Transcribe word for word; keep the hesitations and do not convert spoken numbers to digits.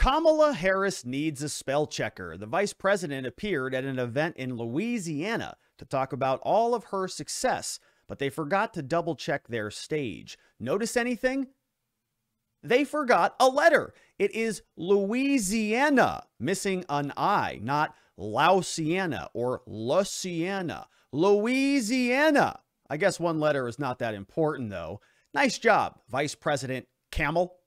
Kamala Harris needs a spell checker. The vice president appeared at an event in Louisiana to talk about all of her success, but they forgot to double check their stage. Notice anything? They forgot a letter. It is Louisiana, missing an I, not Lousiana or Louisiana. Louisiana. I guess one letter is not that important, though. Nice job, Vice President Camel.